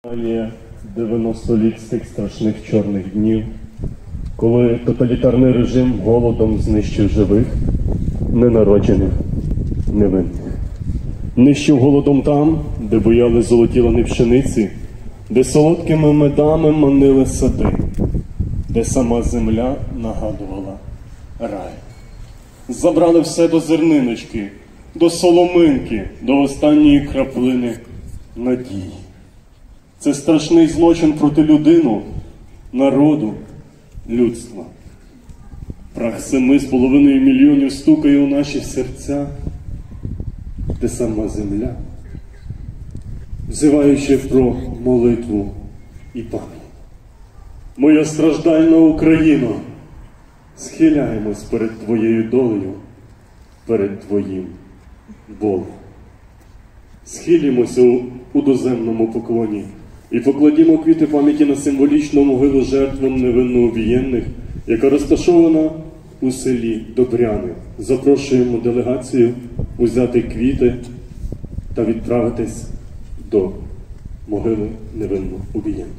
Є 90 літ з тих страшних чорних днів, коли тоталітарний режим голодом знищив живих, ненароджених, невинних. Нищив голодом там, де буяли золоті лани пшениці, де солодкими медами манили сади, де сама земля нагадувала рай. Забрали все до зерниночки, до соломинки, до останньої краплини надії. Це страшний злочин проти людини, народу, людства. Прах 7,5 мільйонів стукає у наші серця, де сама земля, взиваючи про молитву і пам'ять. Моя страждальна Україно, схиляємось перед Твоєю долею, перед Твоїм болем. Схилімося у доземному поклоні і покладімо квіти пам'яті на символічну могилу жертвам невинно убієнних, яка розташована у селі Добряни. Запрошуємо делегацію узяти квіти та відправитись до могили невинно убієнних.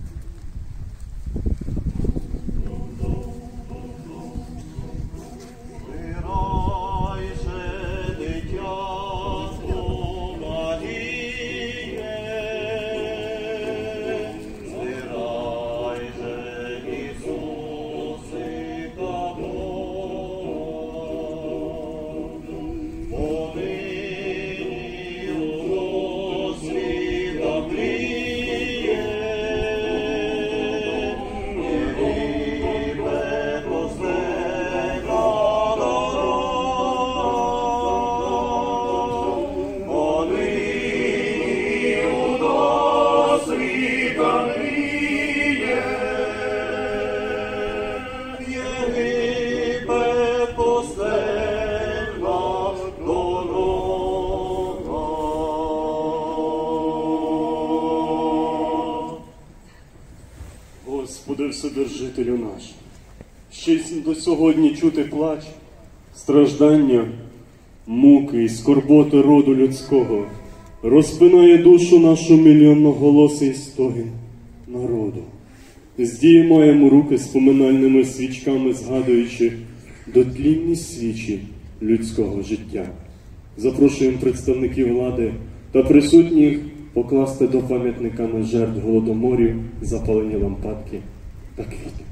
Господи Вседержителю наш, ще й до сьогодні чути плач, страждання, муки і скорботи роду людського, розпинає душу нашу мільйонноголосий стогін народу. Здіймаємо руки з поминальними свічками, згадуючи дотлінні свічі людського життя. Запрошуємо представників влади та присутніх покласти до пам'ятниками жертв голодоморів запалені лампадки та квіти.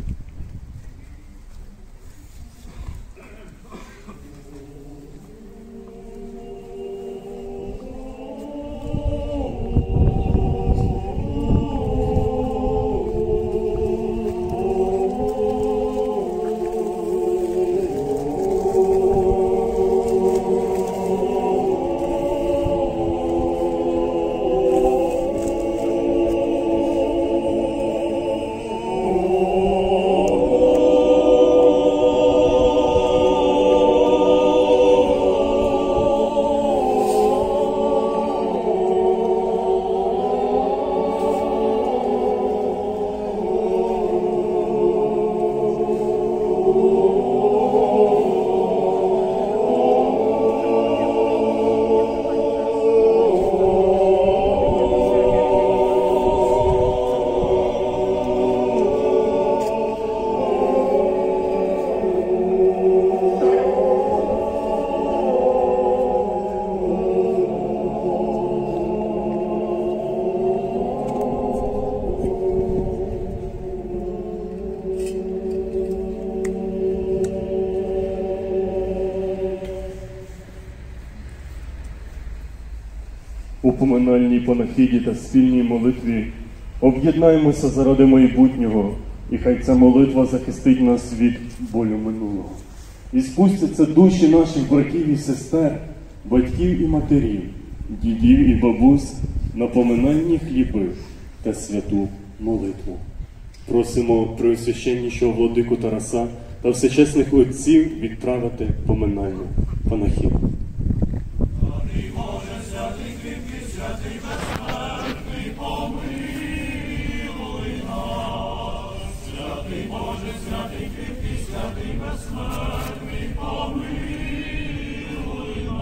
У поминальній панахиді та спільній молитві об'єднаємося заради майбутнього, і хай ця молитва захистить нас від болю минулого. І спустяться душі наших братів і сестер, батьків і матерів, дідів і бабусь на поминальні хліби та святу молитву. Просимо Преосвященнішого владику Тараса та всечесних отців відправити поминальну панахиду.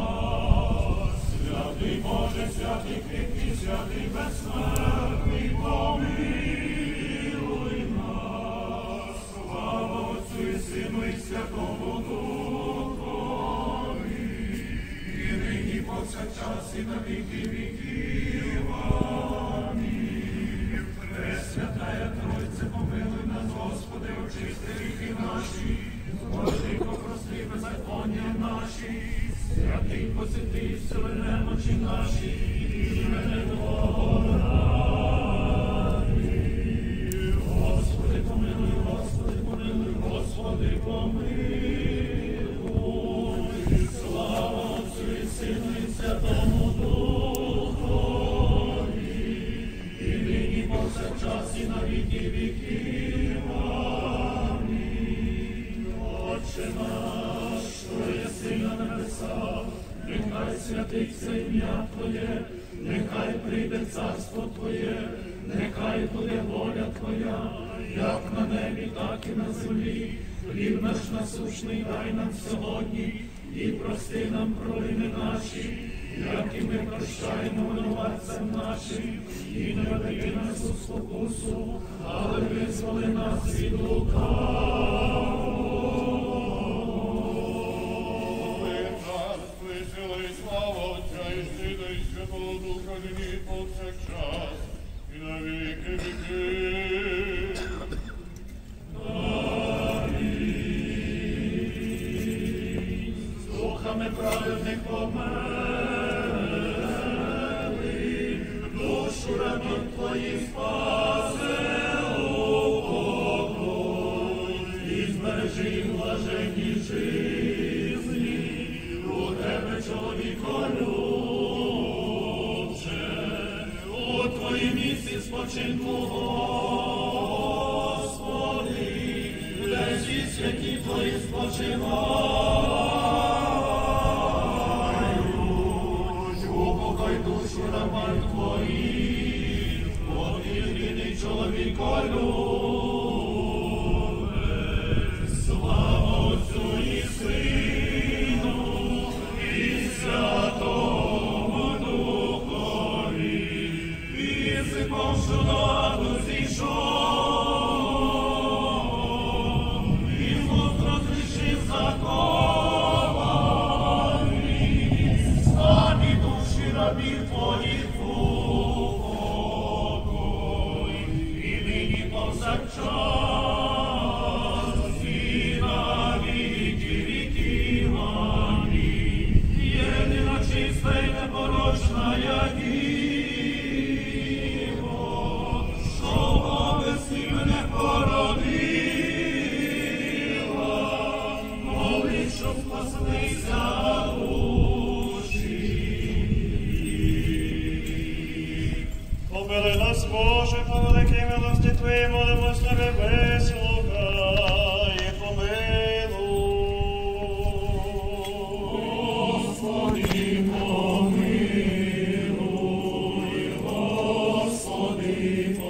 Святий Боже, святий кріпкий, святий безсмертний Боже. і на віки віків. Амінь. Пресвятая Тройце, помилуй нас, Господи, очисти гріхи наші, Господи, прости беззаконня наші, святий посвяти, зціли немочі наші, імени Твого ради. Господи, помилуй, Господи, помилуй, Господи, помилуй. Слава Отцю і Сину і Святому Духові, і нині повсякчас і на віки віків. Амінь. Отче наш, що єси на небесах, нехай святиться ім'я Твоє, нехай прийде царство Твоє, нехай буде воля Твоя, як на небі, так і на землі. Хліб наш насущний дай нам сьогодні, і прости нам провини наші, як і ми прощаємо винуватцям нашим, і не веди нас у спокусу, але визволи нас від лукавого. Царство і сила і слава Отця і Сина і Святого Духа, нині і повсякчас, і на віки віків. Духами праведних помили, душу рабів Твоїх спаси упокой, і збережи в блаженній житті, у Тебе, чоловіколюбче, у Твоїм місці спочинку, Господи, де всі святі Твої спочивають. Упокой душу рабів Твоїх, повільний чоловіколюбець. Слава Отцю і Сину і Святому Духові, і зимовшу ладу зійшов, і злост розрішив закований, самі душі рабів Твоїх упокой, і нині повсякчас, і на віки віків. Амінь. Єдина чиста й непорочна Діво, що вовесні мене породила, молись, щоб спаслися душі. Помили нас, Боже, по великій милості Твоїй, молимось Тебе, вислухай і помилуй. Господи, помилуй, Господи,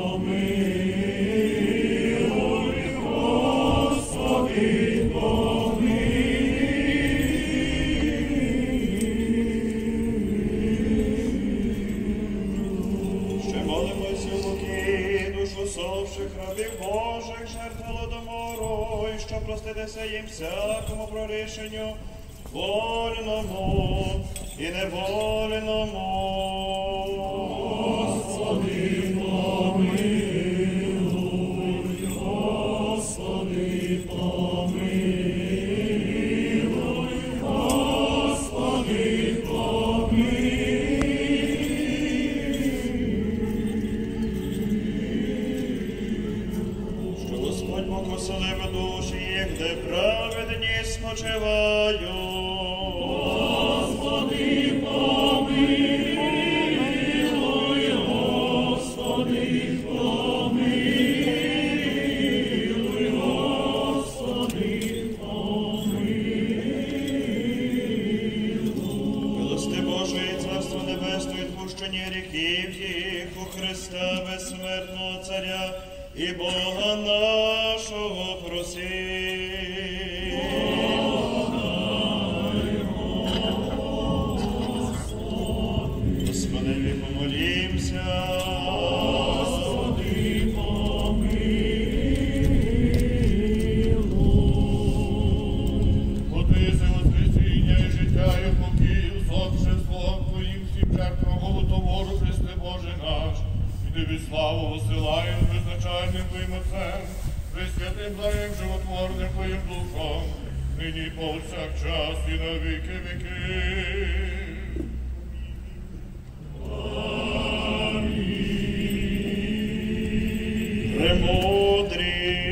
помилуй, Господи, Ще молимось у муки, душу совших рабів Божих, жертв голодомору, і що проститися їм всякому прорішенню, вольному і невольному. Господи, помилуй, Господи, помилуй, Господи, помилуй. Що Господь Бог оселив душі їх, де праведні спочивають. Господи, помилуй, Господи, помилуй, Господи, помилуй. Милости Божої, Царство Небесне, відпущення гріхів їх у Христа безсмертного Царя і Бога нашого просим. Господи, помолімся. Господи, помилуй. Бо Ти єси воскресіння і життя, і покій, усопше Словом Твоїм Тобі славу посилаєм беззначальним Твоїм Отцем, Пресвятим Твоїм животворним Твоїм Духом, нині повсякчас і на віки віків. Премудрі,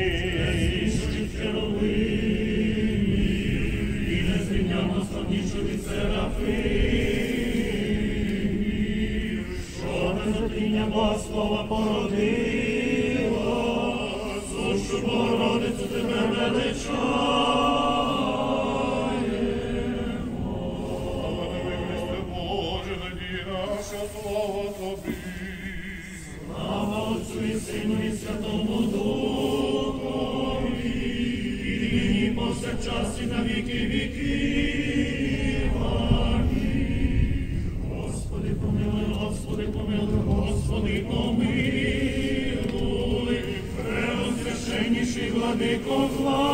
і незрівняно славнішу від серафимів, що без отління Бога слова породила, сущу Богородицю Тебе величаємо. Слава Христе Боже, надія наша, слава Тобі. Слава Отцю і Сину і Святому Духові, і нині повсякчас і на віки віків. Амінь. Господи, помилуй, Господи, помилуй, Господи, помилуй, преосвященніший владико,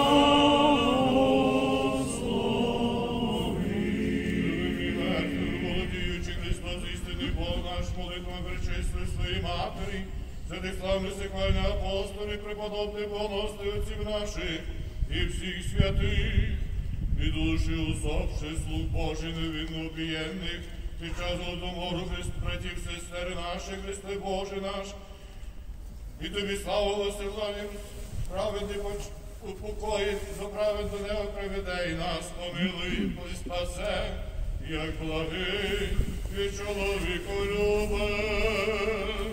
благослови. Любимі мертві, володіючи Христос, істинний Бог наш, молитвами пречистої своїй Матері, святих славних сихвальних апостолів, преподобних богоносних отців наших і всіх святих, і душі усопших слуг Божих невинно убієнних, під час Голодомору братів, сестер наших, Христе Боже наш, і Тобі славу висилаєм, праведний упокої, до праведного неба приведе і нас, помилуй, і спасе, як благий і чоловіколюбець.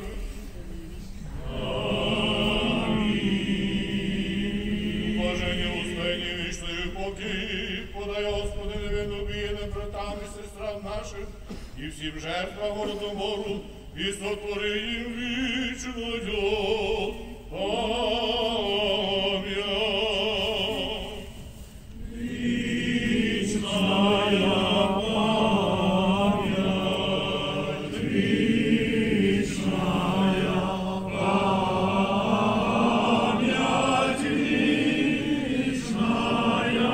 Блаженні успені вічної покій, подай, Господи, невинно убієним братам і сестрам нашим, і всім жертвам Голодомору, і сотвори їм вічною пам'ять. Вічная пам'ять, вічная пам'ять, вічная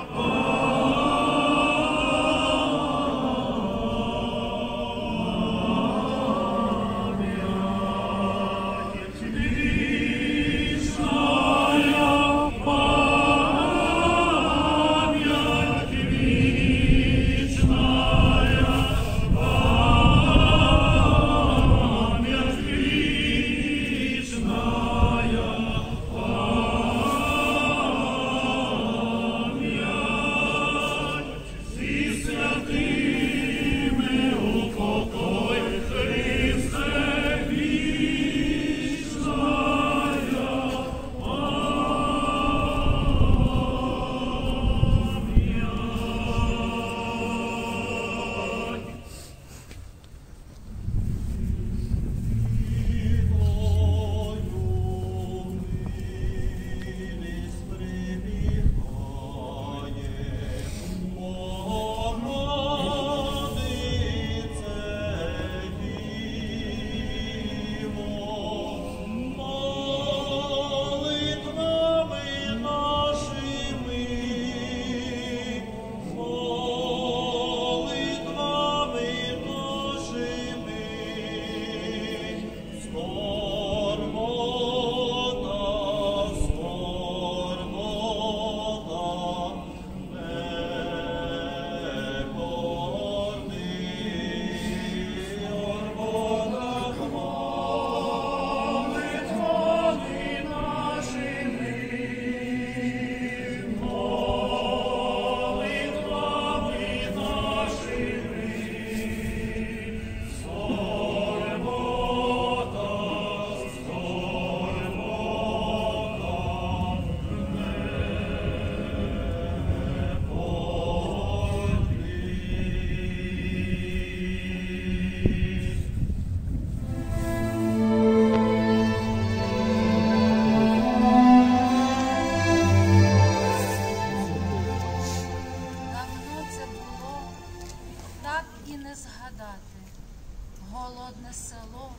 голодне село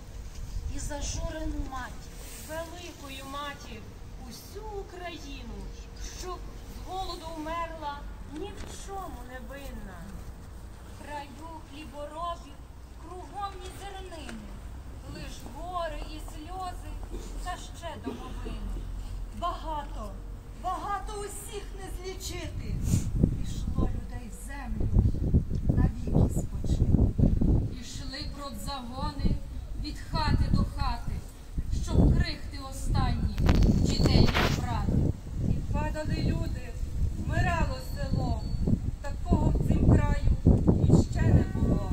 і зажурену матір. Великою матір усю Україну, щоб з голоду вмерла, ні в чому не винна. В краю хліборобів, кругом ні зернини, лиш гори і сльози, та ще домовини. Багато, багато усіх не злічити. Пішло людей в землю, навіки спочили. Ішли продзагони від хати до хати, щоб крихти останні дітей брати. І падали люди, вмирало село. Такого в цім краю іще не було.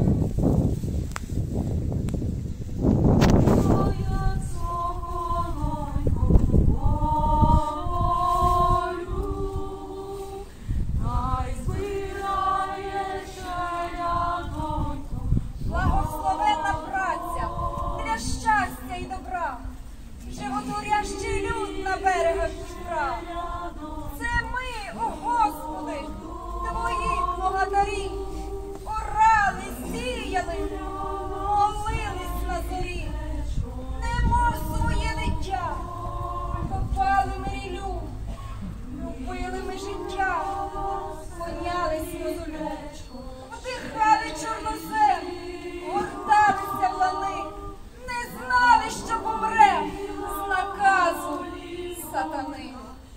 Благословенна праця для щастя і добра, животворящий люд на берегах Дніпра. Це ми, о Господи, Твої благодарі, орали, сіяли, молились на зорі, немов своє дитя, копали ми ріллю, любили ми життя, клонялись мозолю, вдихали чорнозем, горталися в лани, не знали, що помрем з наказу сатани.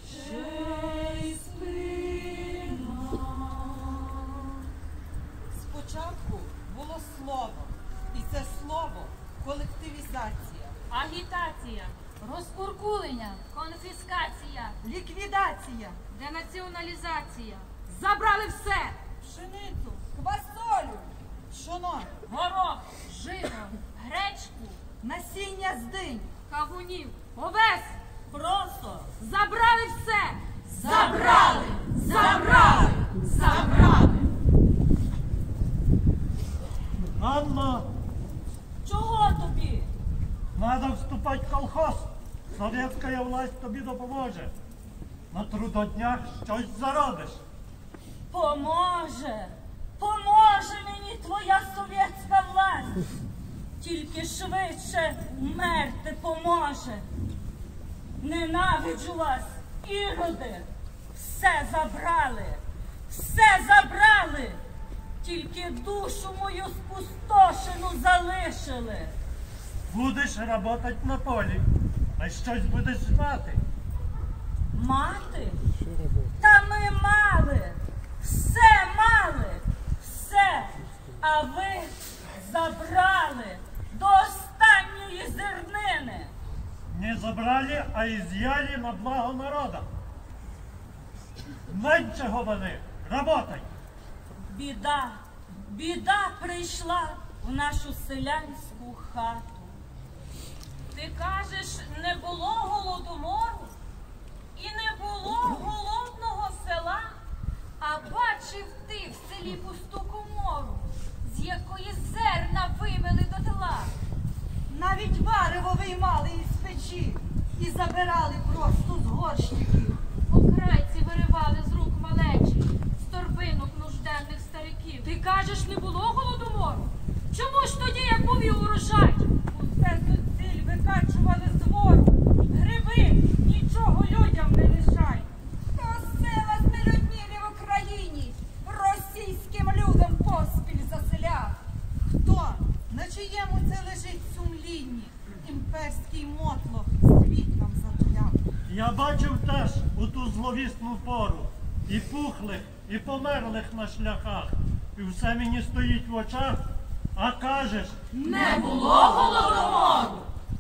Спочатку було слово, і це слово – колективізація, Агітація, Розкуркулення, конфіскація, ліквідація, денаціоналізація. Забрали все. пшеницю, квасолю, пшоно, горох, Жито, гречку, насіння з динь, кавунів, овес. просо, Забрали все. Забрали! Забрали! Забрали! Анна, чого тобі? надо вступати в колхоз. Совєтська власть тобі допоможе. На трудоднях щось заробиш. Поможе, поможе мені твоя совєтська власть. Тільки швидше вмерти поможе. Ненавиджу вас, іроди. Все забрали, все забрали. Тільки душу мою спустошену залишили. Будеш работать на полі, а щось будеш мати. Мати? Та ми мали, все мали, все, а ви забрали до останньої зернини. Не забрали, а изъяли на благо народа. Менше говори, работай. Біда, біда прийшла в нашу селянську хату. Ти кажеш, не було голодомору і не було голодного села, А бачив ти в селі пусту комору, з якої зерна вимели дотла. Навіть варево виймали із печі і забирали просто з горщиків. Окрайці виривали з рук малечі, з торбинок нужденних стариків. Ти кажеш, не було голодомору? Чому ж тоді, як повів урожай? Усе суціль викачували з двору. Гриби, нічого людям не лишай. То села знелюднілі в Україні російським людям поспіль заселяв. Хто? На чиєму це лежить сумлінні? Імперський мотлох світ нам затуляв. Я бачив теж у ту зловісну пору і пухлих, і померлих на шляхах. І все мені стоїть в очах, а кажеш, Не було голодомору.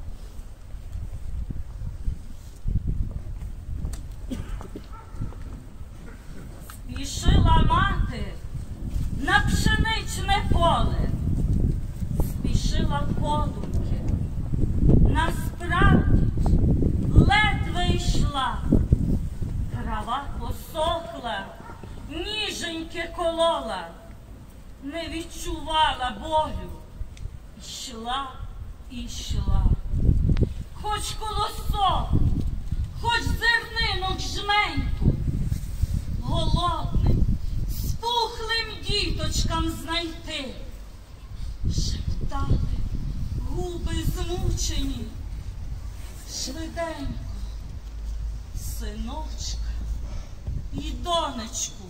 спішила мати на пшеничне поле, спішила подумки. Насправді ледве йшла, трава посохла, ніженьки колола, не відчувала болю, йшла і йшла. Хоч колосок, хоч зернинок жменьку, голодним, спухлим діточкам знайти. Шептали губи змучені, швиденько, синочка і донечку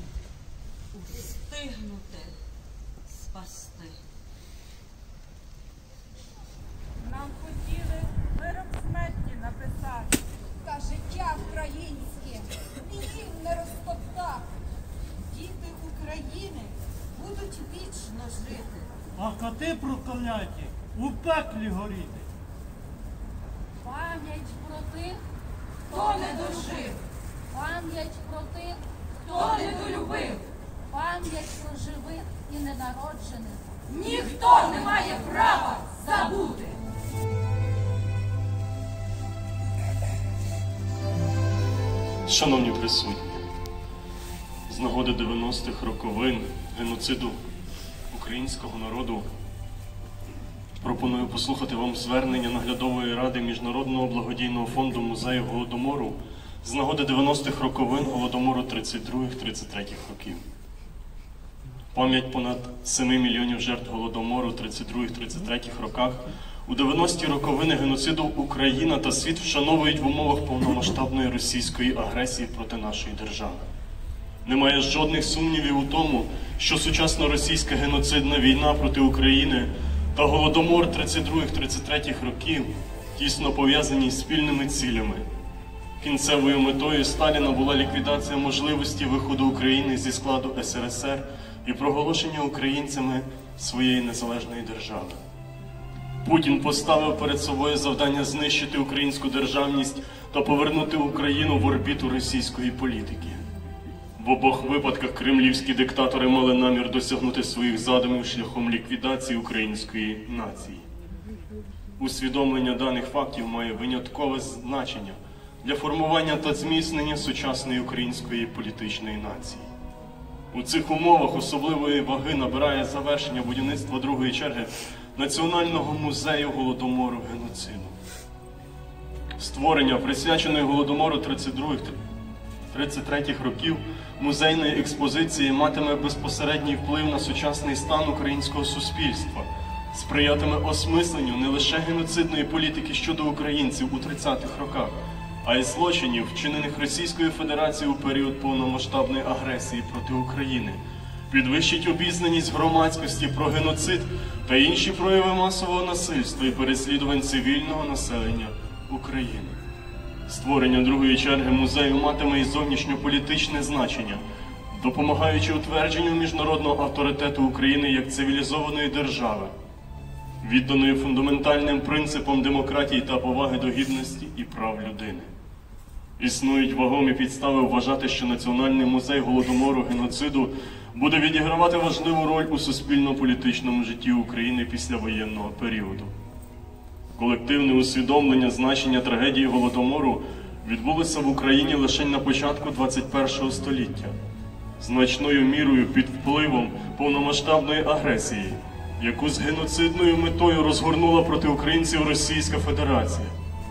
устигнути спасти. Нам хотіли вирок смерті написати. Та життя українське віків не розтоптав. Діти України будуть вічно жити. А коти прокляті у пеклі горіти. Пам'ять про тих, Хто не дожив, пам'ять про тих, хто не долюбив, пам'ять про живих і ненароджених. ніхто не має права забути. Шановні присутні, з нагоди 90-х роковин геноциду українського народу пропоную послухати вам звернення Наглядової ради Міжнародного благодійного фонду музею Голодомору з нагоди 90-х роковин Голодомору 32-33 років. Пам'ять понад 7 мільйонів жертв Голодомору 32-33 роках у 90-ті роковини геноциду Україна та світ вшановують в умовах повномасштабної російської агресії проти нашої держави. Немає жодних сумнівів у тому, що сучасна російська геноцидна війна проти України та Голодомор 32-33 років тісно пов'язані з спільними цілями. Кінцевою метою Сталіна була ліквідація можливості виходу України зі складу СРСР і проголошення українцями своєї незалежної держави. Путін поставив перед собою завдання знищити українську державність та повернути Україну в орбіту російської політики. В обох випадках кремлівські диктатори мали намір досягнути своїх задумів шляхом ліквідації української нації. Усвідомлення даних фактів має виняткове значення для формування та зміцнення сучасної української політичної нації. У цих умовах особливої ваги набирає завершення будівництва другої черги Національного музею Голодомору геноциду. Створення присвяченої Голодомору 32-33 років музейної експозиції матиме безпосередній вплив на сучасний стан українського суспільства, сприятиме осмисленню не лише геноцидної політики щодо українців у 30-х роках, а й злочинів, вчинених Російською Федерацією у період повномасштабної агресії проти України, підвищить обізнаність громадськості про геноцид та інші прояви масового насильства і переслідувань цивільного населення України. Створення другої черги музею матиме і зовнішньополітичне значення, допомагаючи утвердженню міжнародного авторитету України як цивілізованої держави, відданої фундаментальним принципам демократії та поваги до гідності і прав людини. Існують вагомі підстави вважати, що Національний музей Голодомору геноциду буде відігравати важливу роль у суспільно-політичному житті України післявоєнного періоду. Колективне усвідомлення значення трагедії Голодомору відбулося в Україні лише на початку 21 століття, значною мірою під впливом повномасштабної агресії, яку з геноцидною метою розгорнула проти українців Російська Федерація.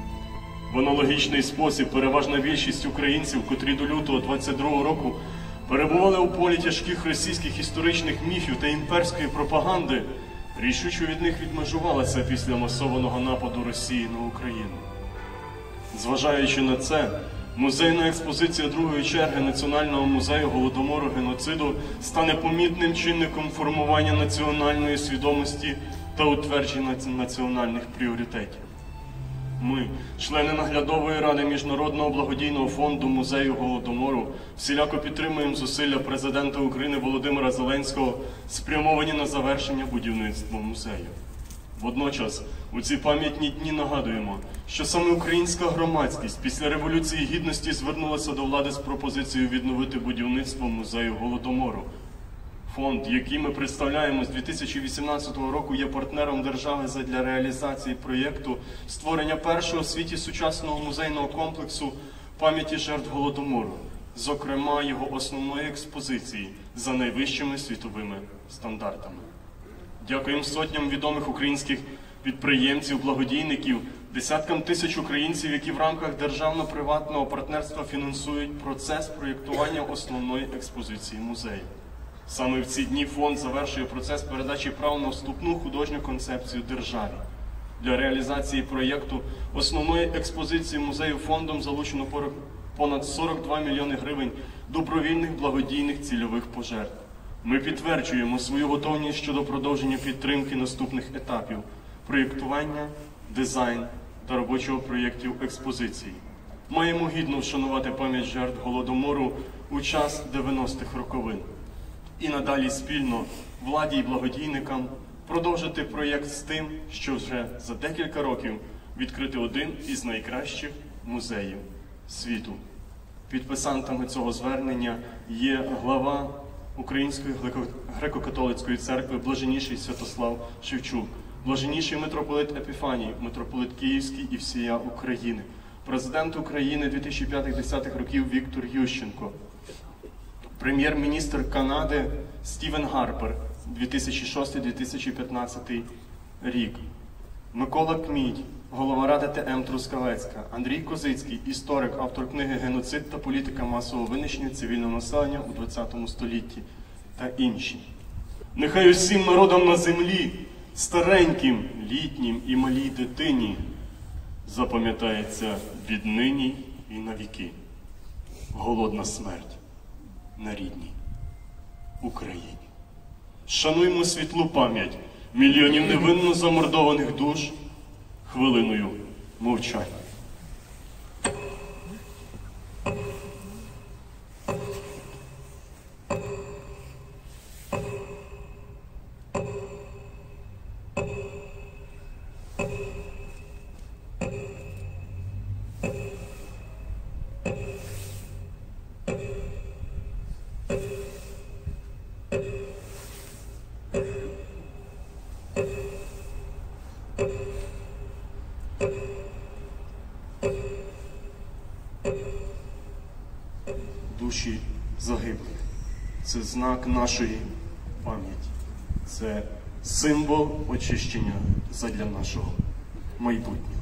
В аналогічний спосіб переважна більшість українців, котрі до лютого 22 року перебували у полі тяжких російських історичних міфів та імперської пропаганди, рішуче від них відмежувалася після масованого нападу Росії на Україну. Зважаючи на це, музейна експозиція другої черги Національного музею Голодомору геноциду стане помітним чинником формування національної свідомості та утвердження національних пріоритетів. Ми, члени Наглядової ради Міжнародного благодійного фонду музею Голодомору, всіляко підтримуємо зусилля президента України Володимира Зеленського, спрямовані на завершення будівництва музею. Водночас, у ці пам'ятні дні нагадуємо, що саме українська громадськість після Революції Гідності звернулася до влади з пропозицією відновити будівництво музею Голодомору. Фонд, який ми представляємо з 2018 року, є партнером держави задля реалізації проєкту створення першого у світі сучасного музейного комплексу пам'яті жертв Голодомору, зокрема його основної експозиції за найвищими світовими стандартами. Дякуємо сотням відомих українських підприємців, благодійників, десяткам тисяч українців, які в рамках державно-приватного партнерства фінансують процес проєктування основної експозиції музею. Саме в ці дні фонд завершує процес передачі прав на вступну художню концепцію державі. Для реалізації проєкту основної експозиції музею фондом залучено понад 42 мільйони гривень добровільних благодійних цільових пожертв. Ми підтверджуємо свою готовність щодо продовження підтримки наступних етапів – проєктування, дизайн та робочого проєктів експозиції. Маємо гідно вшанувати пам'ять жертв Голодомору у час 90-х роковин. І надалі спільно владі і благодійникам продовжити проєкт з тим, що вже за декілька років відкрити один із найкращих музеїв світу. Підписантами цього звернення є глава Української греко-католицької церкви Блаженніший Святослав Шевчук, Блаженніший митрополит Епіфаній, митрополит Київський і всія України, президент України 2005-10 років Віктор Ющенко, прем'єр-міністр Канади Стівен Гарпер 2006-2015 рік, Микола Кмідь, голова Ради ТМ Трускавецька, Андрій Козицький, історик, автор книги «Геноцид та політика масового винищення цивільного населення у ХХ столітті» та інші. Нехай усім народам на землі, стареньким, літнім і малій дитині запам'ятається віднині і навіки голодна смерть на рідній Україні. Шануймо світлу пам'ять мільйонів невинно замордованих душ хвилиною мовчання. Душі загиблих – це знак нашої пам'яті, це символ очищення задля нашого майбутнього.